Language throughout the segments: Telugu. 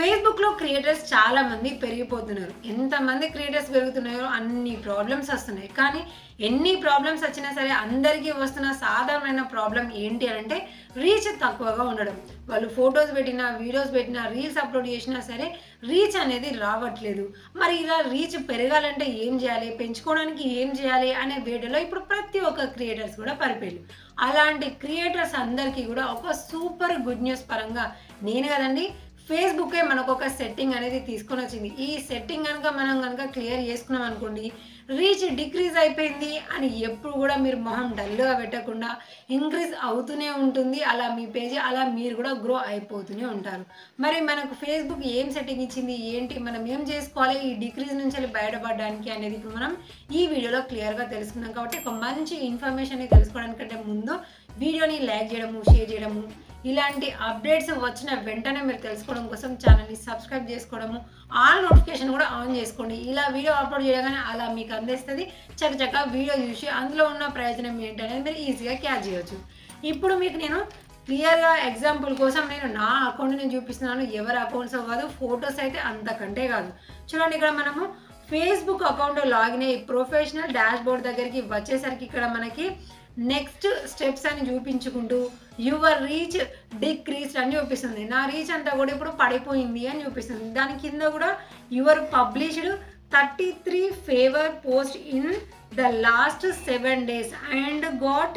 ఫేస్‌బుక్‌లో క్రియేటర్స్ చాలా మంది పెరిగిపోతున్నారు. ఎంతమంది క్రియేటర్స్ పెరుగుతున్నారో అన్ని ప్రాబ్లమ్స్ వస్తున్నాయి. కానీ ఎన్ని ప్రాబ్లమ్స్ వచ్చినా సరే అందరికీ వస్తున్న సాధారణమైన ప్రాబ్లమ్ ఏంటి అనంటే రీచ్ తక్కువగా ఉండడం. వాళ్ళు ఫోటోస్ పెట్టినా, వీడియోస్ పెట్టినా, రీల్స్ అప్‌లోడ్ చేసినా సరే రీచ్ అనేది రావట్లేదు. మరి ఇలా రీచ్ పెరగాలంటే ఏం చేయాలి? పెంచుకోవడానికి ఏం చేయాలి? అనే వేటలో ఇప్పుడు ప్రతి ఒక్క క్రియేటర్స్ కూడా పడిపోయారు. అలాంటి క్రియేటర్స్ అందరికీ కూడా ఒక సూపర్ గుడ్ న్యూస్ పరంగా నేను కదండీ ఫేస్‌బుకే మనకొక సెట్టింగ్ అనేది తీసుకొనొచ్చింది. ఈ సెట్టింగ్ మనం గనక క్లియర్ చేసుకున్నాం అనుకోండి, రీచ్ డిక్రీజ్ అయిపోయింది అని ఎప్పుడు కూడా మీరు మొహం డల్‌గా పెట్టకుండా ఇంక్రీజ్ అవుతూనే ఉంటుంది. అలా మీ పేజ్ అలా మీరు కూడా గ్రో అయిపోతూనే ఉంటారు. మరి మనకు ఫేస్‌బుక్ ఏం సెట్టింగ్ ఇచ్చింది? ఏంటి? మనం ఏం చేసుకోవాలి? ఈ డిక్రీజ్ నుంచెల్లి బయటపడడానికి అనేది ఇప్పుడు మనం ఈ వీడియోలో క్లియర్‌గా తెలుసుకుందాం. కాబట్టి ఒక మంచి ఇన్ఫర్మేషన్‌ని తెలుసుకోవడానికంటే ముందు వీడియోని లైక్ చేయడము, షేర్ చేయడము, ఇలాంటి అప్డేట్స్ వచ్చిన వెంటనే మీరు తెలుసుకోవడం కోసం ఛానల్‌ని సబ్స్క్రైబ్ చేసుకోవడము, ఆల్ నోటిఫికేషన్ కూడా ఆన్ చేసుకోండి. ఇలా వీడియో అప్లోడ్ చేయగానే అలా మీకు అందేస్తది. చకచకా వీడియో చూసి అందులో ఉన్న ప్రయోజనం ఏంటనేది మీరు ఈజీగా క్యాచ్ చేయొచ్చు. ఇప్పుడు మీకు నేను క్లియర్‌గా ఎగ్జాంపుల్ కోసం నేను నా అకౌంట్‌ని చూపిస్తున్నాను. ఎవరి అకౌంట్సో కాదు, ఫోటోస్ అయితే అంతకంటే కాదు. చూడండి ఇక్కడ మనము ఫేస్‌బుక్ అకౌంట్ లాగిన్ అయ్యి ప్రొఫెషనల్ డాష్‌బోర్డ్ దగ్గరికి వచ్చేసరికి ఇక్కడ మనకి నెక్స్ట్ స్టెప్స్ అని చూపించుకుంటూ యువర్ రీచ్ డిక్రీస్డ్ అని చూపిస్తుంది. నా రీచ్ అంతా కూడా ఇప్పుడు పడిపోయింది అని చూపిస్తుంది. దాని కింద కూడా your published 33 fewer post in the last 7 days and got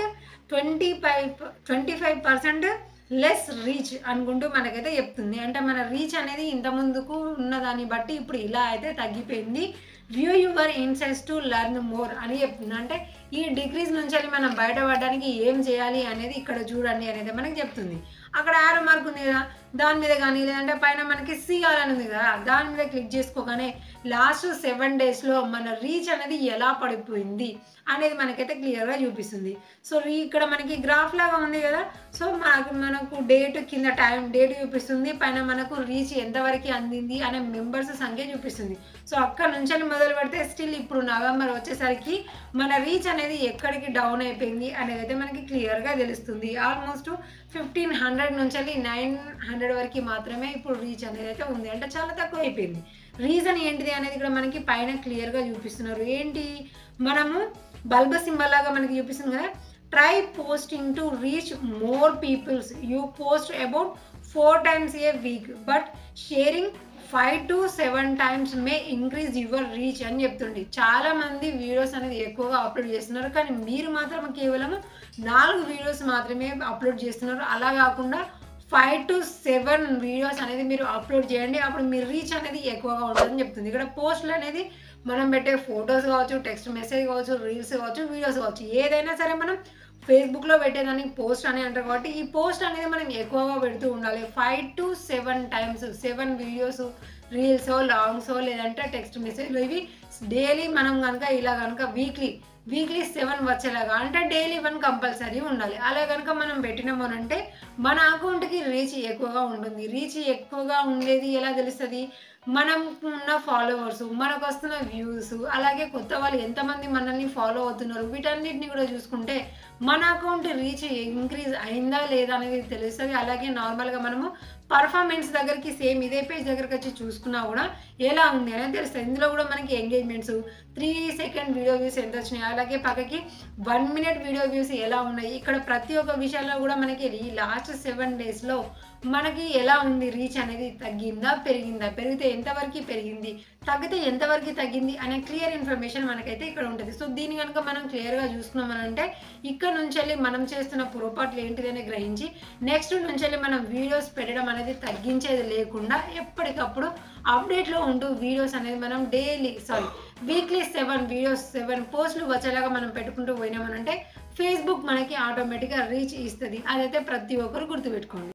25% less reach అనుకుంటూ మనకైతే చెప్తుంది. అంటే మన రీచ్ అనేది ఇంత ముందుకు ఉన్నదాన్ని బట్టి ఇప్పుడు ఇలా అయితే తగ్గిపోయింది. View your insights to learn more అని చెప్తుంది. అంటే ఈ డిక్రీజ్ నుంచి మనం బయటపడడానికి ఏం చేయాలి అనేది ఇక్కడ చూడండి అనేది మనకి చెప్తుంది. అక్కడ యారో మార్క్ ఉంది కదా, దాని మీద కానీ లేదంటే పైన మనకి సిఆర్ అని ఉంది కదా, దాని మీద క్లిక్ చేసుకోగానే లాస్ట్ 7 daysలో మన రీచ్ అనేది ఎలా పడిపోయింది అనేది మనకైతే క్లియర్గా చూపిస్తుంది. సో ఇక్కడ మనకి గ్రాఫ్ లాగా ఉంది కదా, సో మనకు డేట్ కింద టైం డేట్ చూపిస్తుంది, పైన మనకు రీచ్ ఎంతవరకు అందింది అనే మెంబర్స్ సంఖ్య చూపిస్తుంది. సో అక్కడ నుంచి మొదలు పెడితే స్టిల్ ఇప్పుడు నవంబర్ వచ్చేసరికి మన రీచ్ అనేది ఎక్కడికి డౌన్ అయిపోయింది అనేది అయితే మనకి క్లియర్గా తెలుస్తుంది. ఆల్మోస్ట్ 1500 నుంచి 900 వరకు మాత్రమే ఇప్పుడు రీచ్ అనేది అయితే ఉంది. అంటే చాలా తక్కువ అయిపోయింది. రీజన్ ఏంటిది అనేది ఇక్కడ మనకి పైన క్లియర్గా చూపిస్తున్నారు. ఏంటి, మనము బల్బ్ సింబల్ లాగా మనకి చూపిస్తుంది కదా, try posting to reach more peoples. You post about 4 times a week but sharing 5 to 7 times may increase your reach అని చెప్తుంది. చాలా మంది వీడియోస్ అనేది ఎక్కువగా అప్లోడ్ చేస్తున్నారు, కానీ మీరు మాత్రం కేవలం 4 వీడియోస్ మాత్రమే అప్లోడ్ చేస్తున్నారు. అలా కాకుండా 5 to 7 వీడియోస్ అనేది మీరు అప్లోడ్ చేయండి, అప్పుడు మీ రీచ్ అనేది ఎక్కువగా ఉంటుందని చెప్తుంది. ఇక్కడ పోస్టులు అనేది మనం పెట్టే ఫొటోస్ కావచ్చు, టెక్స్ట్ మెసేజ్ కావచ్చు, రీల్స్ కావచ్చు, వీడియోస్ కావచ్చు, ఏదైనా సరే మనం ఫేస్‌బుక్‌లో పెట్టేదాన్ని పోస్ట్ అని అంటారు. కాబట్టి ఈ పోస్ట్ అనేది మనం ఎక్కువగా పెడుతూ ఉండాలి. 5 to 7 times 7 వీడియోస్, రీల్సో, లాంగ్సో లేదంటే టెక్స్ట్ మెసేజ్లు ఇవి డైలీ మనం కనుక ఇలా కనుక వీక్లీ 7 వచ్చేలాగా, అంటే డైలీ 1 కంపల్సరీ ఉండాలి. అలా కనుక మనం పెట్టినామనంటే మన అకౌంట్కి రీచ్ ఎక్కువగా ఉంటుంది. రీచ్ ఎక్కువగా ఉండేది ఎలా తెలుస్తుంది, మనం ఉన్న ఫాలోవర్స్, మనకు వస్తున్న వ్యూస్, అలాగే కొత్త వాళ్ళు ఎంతమంది మనల్ని ఫాలో అవుతున్నారు, వీటన్నిటిని కూడా చూసుకుంటే మన అకౌంట్ రీచ్ ఇంక్రీజ్ అయిందా లేదా అనేది తెలుస్తుంది. అలాగే నార్మల్గా మనము పర్ఫార్మెన్స్ దగ్గరికి సేమ్ ఇదే పేజ్ దగ్గరికి వచ్చి చూసుకున్నా కూడా ఎలా ఉంది అనేది తెలుస్తుంది. ఇందులో కూడా మనకి ఎంగేజ్మెంట్స్, 3 second వీడియో వ్యూస్ ఎంత వచ్చినాయి, అలాగే పక్కకి 1 minute వీడియో వ్యూస్ ఎలా ఉన్నాయి, ఇక్కడ ప్రతి ఒక్క విషయాల్లో కూడా మనకి ఈ లాస్ట్ 7 daysలో మనకి ఎలా ఉంది రీచ్ అనేది, తగ్గిందా పెరిగిందా, పెరిగితే ఎంతవరకు పెరిగింది, తగ్గితే ఎంతవరకు తగ్గింది అనే క్లియర్ ఇన్ఫర్మేషన్ మనకైతే ఇక్కడ ఉంటుంది. సో దీన్ని కనుక మనం క్లియర్గా చూసుకున్నామనంటే ఇక్కడ నుంచి మనం చేస్తున్న పొరపాట్లు ఏంటిదని గ్రహించి నెక్స్ట్ నుంచి మనం వీడియోస్ పెట్టడం అనేది తగ్గించేది లేకుండా ఎప్పటికప్పుడు అప్డేట్లో ఉంటూ వీడియోస్ అనేది మనం వీక్లీ 7 వీడియోస్ 7 పోస్టులు వచ్చేలాగా మనం పెట్టుకుంటూ పోయినామనంటే ఫేస్‌బుక్ మనకి ఆటోమేటిక్గా రీచ్ ఇస్తుంది. అదైతే ప్రతి ఒక్కరు గుర్తుపెట్టుకోండి.